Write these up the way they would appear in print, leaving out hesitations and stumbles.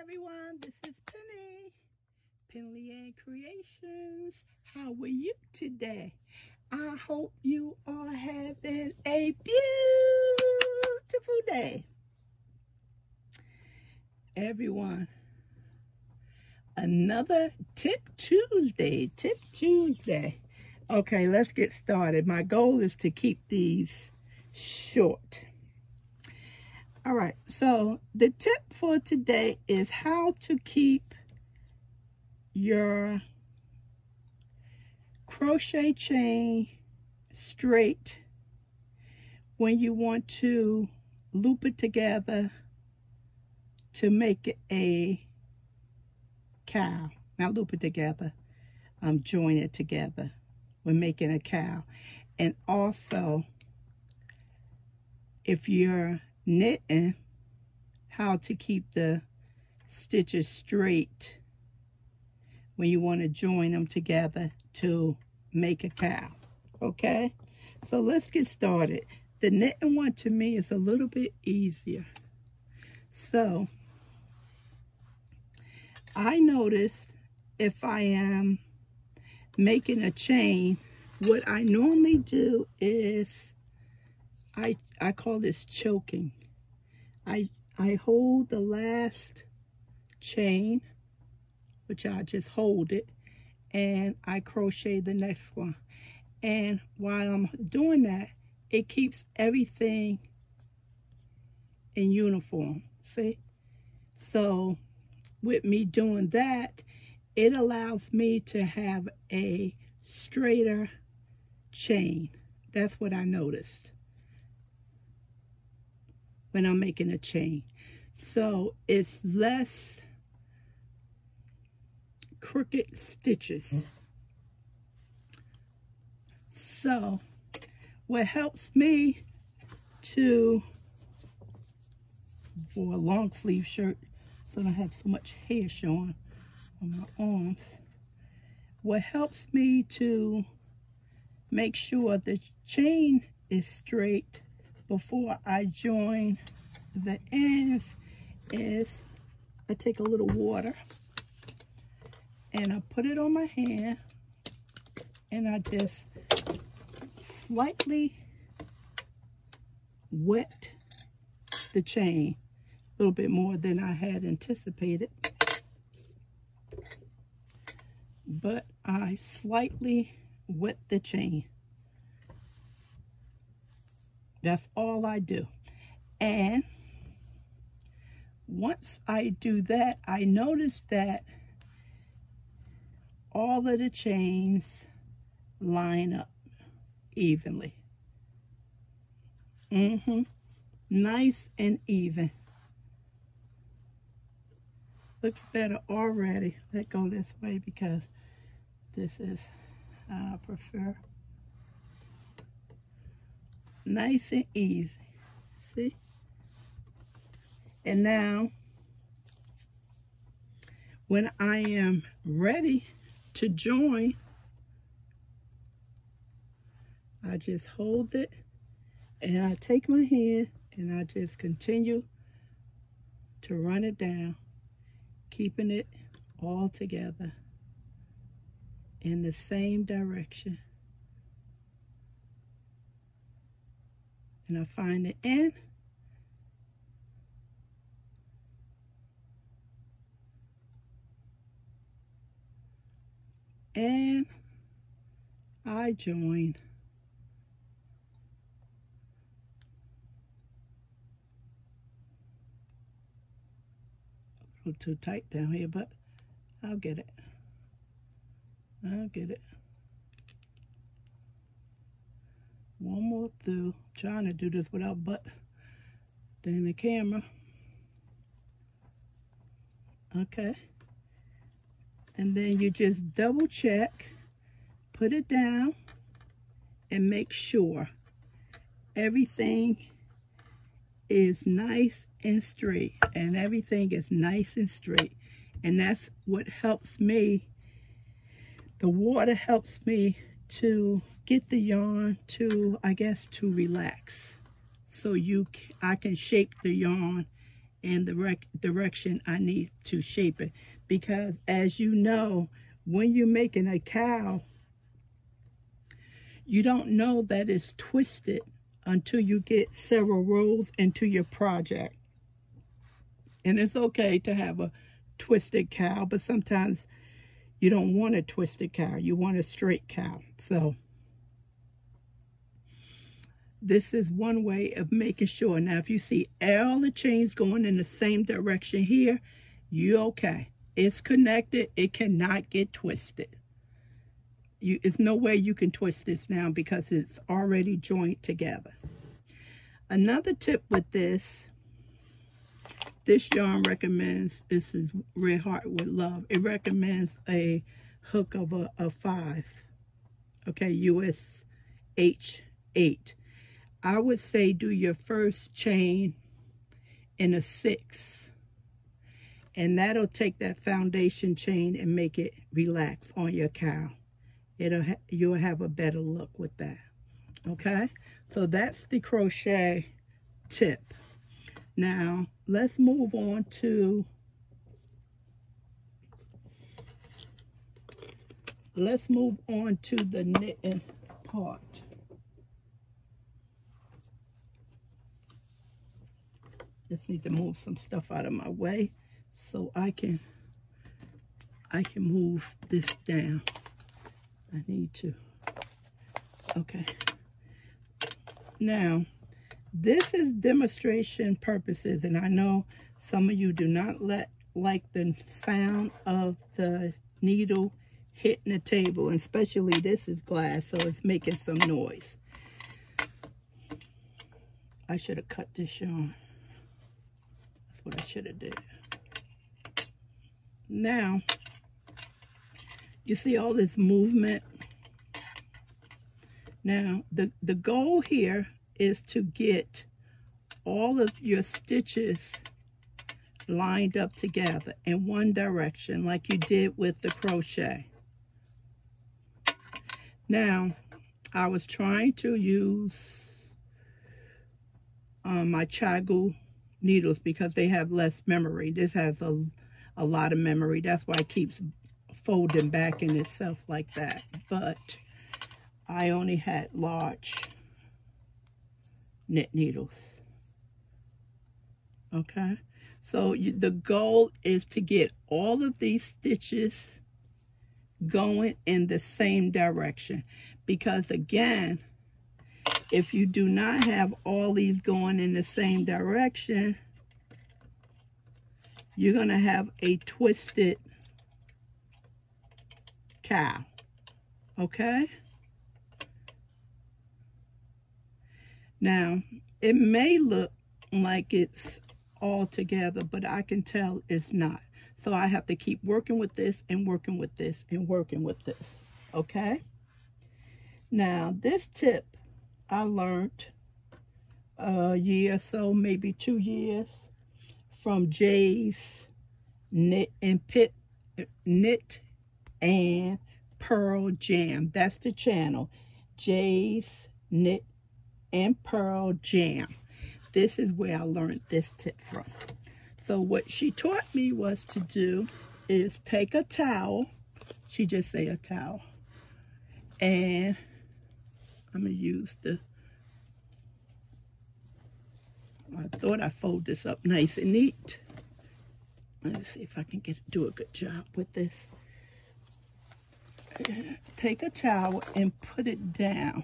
everyone, this is Penny, Penny Ann Creations. How are you today? I hope you are having a beautiful day. Everyone, another Tip Tuesday. Okay, let's get started. My goal is to keep these short. All right, so the tip for today is how to keep your crochet chain straight when you want to loop it together to make it a cowl. Not loop it together, join it together when making a cowl. And also, if you're knitting, how to keep the stitches straight when you want to join them together to make a cowl. Okay, so let's get started. The knitting one to me is a little bit easier. So I noticed if I am making a chain, what I normally do is I call this choking. I hold the last chain, which I just hold it, and I crochet the next one. And while I'm doing that, it keeps everything in uniform, see? So with me doing that, it allows me to have a straighter chain. That's what I noticed when I'm making a chain. So it's less crooked stitches. So what helps me to, for a long sleeve shirt, so I don't have so much hair showing on my arms, what helps me to make sure the chain is straight before I join the ends is I take a little water and I put it on my hand and I just slightly wet the chain a little bit more than I had anticipated, but I slightly wet the chain. That's all I do. And once I do that, I notice that all of the chains line up evenly. Nice and even. Looks better already. Let's go this way because this is how I prefer. Nice and easy. See? And now, when I am ready to join, I just hold it and I take my hand and I just continue to run it down, keeping it all together in the same direction. And I find the end. And I join. A little too tight down here, but I'll get it. I'll get it. One more through. Trying to do this without doing the camera. Okay. And then you just double check, put it down, and make sure everything is nice and straight. And everything is nice and straight. And that's what helps me. The water helps me to get the yarn to, I guess, to relax. So I can shape the yarn in the direction I need to shape it. Because as you know, when you're making a cowl, you don't know that it's twisted until you get several rows into your project. And it's okay to have a twisted cowl, but sometimes you don't want a twisted cowl. You want a straight cowl. So this is one way of making sure. Now, if you see all the chains going in the same direction here, you're okay. It's connected. It cannot get twisted. There's no way you can twist this now because it's already joined together. Another tip with this yarn recommends, this is Red Heart with Love, it recommends a hook of a 5, okay, US H8. I would say do your first chain in a 6, and that'll take that foundation chain and make it relax on your cowl. You'll have a better look with that. Okay, so that's the crochet tip. Now let's move on to the knitting part. Just need to move some stuff out of my way so I can move this down. I need to. Okay. Now, this is demonstration purposes, and I know some of you do not like the sound of the needle hitting the table, and especially this is glass, so it's making some noise. I should have cut this yarn. That's what I should have did. Now, you see all this movement? Now, the goal here is to get all of your stitches lined up together in one direction like you did with the crochet. Now, I was trying to use my CHAGU needles because they have less memory. This has a lot of memory. That's why it keeps folding back in itself like that. But I only had large knit needles. Okay, so the goal is to get all of these stitches going in the same direction, because again, if you do not have all these going in the same direction, you're going to have a twisted cowl. Okay, now it may look like it's all together, but I can tell it's not. So I have to keep working with this and working with this and working with this. Okay, now this tip I learned a year or so, maybe 2 years, from Jay's Knit and Pearl Jam. That's the channel, Jay's Knit and Pearl Jam. This is where I learned this tip from. So what she taught me was to do is take a towel. She just say a towel. And I'm going to use I thought I fold this up nice and neat. Let's see if I can do a good job with this. Take a towel and put it down.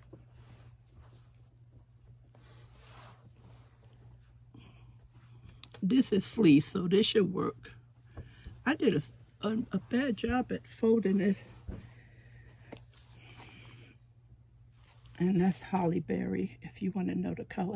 This is fleece, so this should work. I did a bad job at folding it. And that's Holly Berry, if you want to know the color.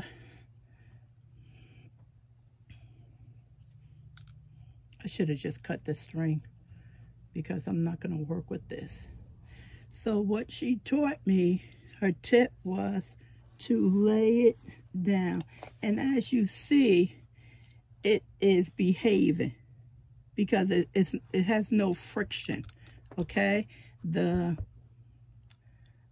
I should have just cut the string because I'm not going to work with this. So what she taught me, her tip was to lay it down. And as you see, it is behaving because it has no friction. Okay, the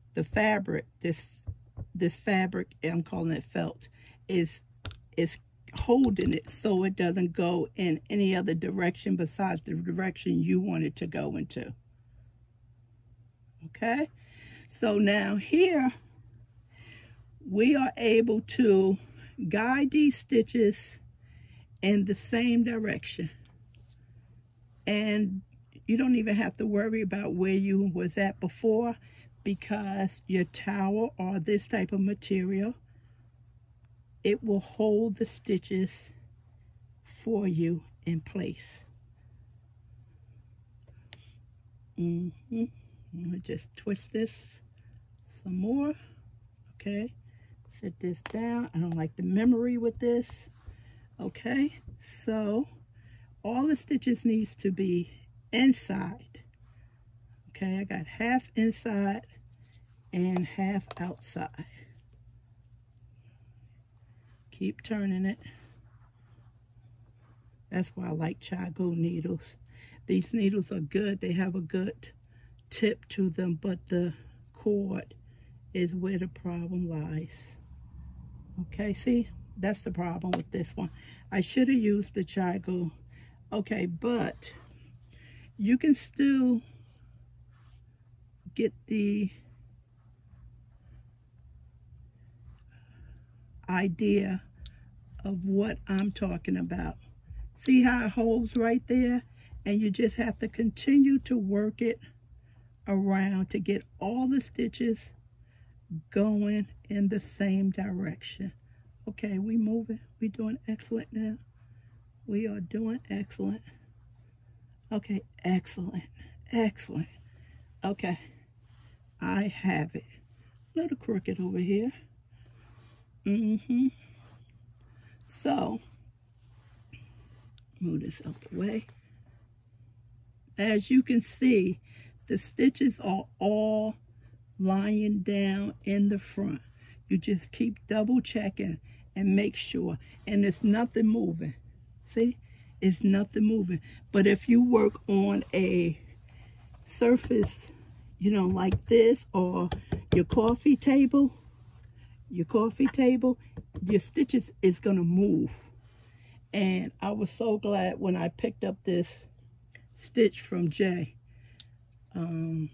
fabric, this fabric, I'm calling it felt, is holding it so it doesn't go in any other direction besides the direction you want it to go into. Okay, so now here we are able to guide these stitches in the same direction, and you don't even have to worry about where you was at before, because your towel or this type of material, it will hold the stitches for you in place. I'm gonna just twist this some more. Okay, set this down. I don't like the memory with this. Okay, so all the stitches needs to be inside. Okay, I got half inside and half outside. Keep turning it. That's why I like Chiago needles. These needles are good. They have a good tip to them, but the cord is where the problem lies. Okay, see, that's the problem with this one. I should have used the Chiago. Okay, but you can still get the idea of what I'm talking about. See how it holds right there? And you just have to continue to work it around to get all the stitches going in the same direction. Okay, we moving. We doing excellent now. We are doing excellent. Okay, excellent. Excellent. Okay, I have it. A little crooked over here. So, move this out the way. As you can see, the stitches are all lying down in the front. You just keep double checking and make sure. And there's nothing moving. See? It's nothing moving. But if you work on a surface, you know, like this, or your coffee table, your stitches is going to move. And I was so glad when I picked up this stitch from Jay. And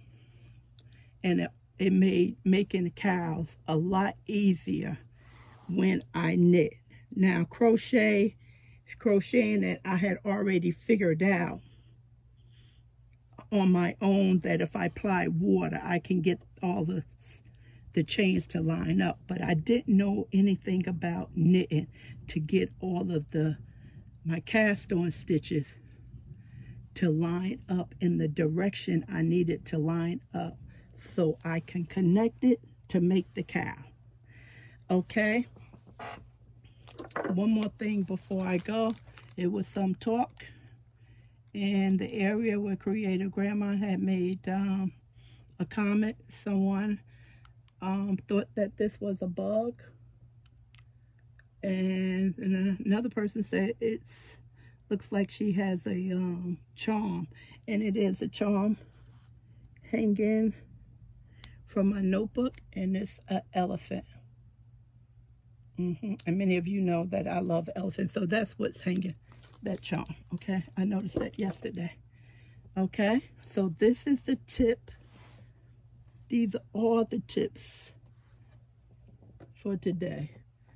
it made making the cows a lot easier when I knit. Now crocheting that I had already figured out on my own, that if I apply water I can get all the chains to line up, but I didn't know anything about knitting to get all of my cast on stitches to line up in the direction I needed to line up so I can connect it to make the cow. Okay, one more thing before I go. It was some talk in the area where Creative Grandma had made a comment. Someone thought that this was a bug, and another person said it's looks like she has a charm, and it is a charm hanging from my notebook, and it's an elephant. And many of you know that I love elephants, so that's what's hanging, that charm. Okay, I noticed that yesterday. Okay, so this is the tip. These are all the tips for today.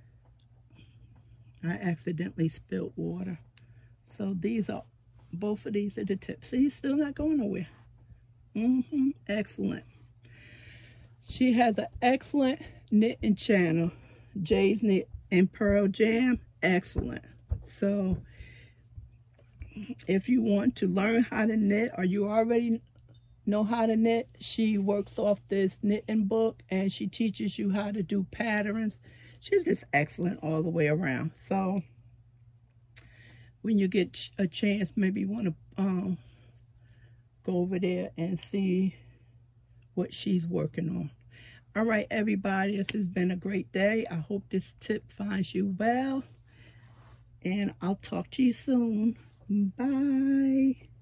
I accidentally spilled water. So these are, both of these are the tips. See, it's still not going nowhere. Excellent. She has an excellent knitting channel, Jay's Knit and Pearl Jam. Excellent. So if you want to learn how to knit, or you already know how to knit, she works off this knitting book and she teaches you how to do patterns. She's just excellent all the way around. So when you get a chance, maybe you want to go over there and see what she's working on. All right, everybody, this has been a great day. I hope this tip finds you well, and I'll talk to you soon. Bye.